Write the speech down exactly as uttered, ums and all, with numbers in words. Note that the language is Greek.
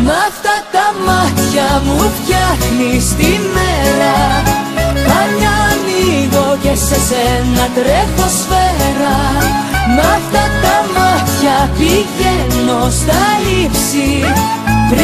Μ' αυτά τα μάτια μου φτιάχνεις τη μέρα. Χάνια ανοίγω και σε σένα τρέχω σφαίρα. Μ' αυτά τα μάτια πηγαίνω στα ύψη.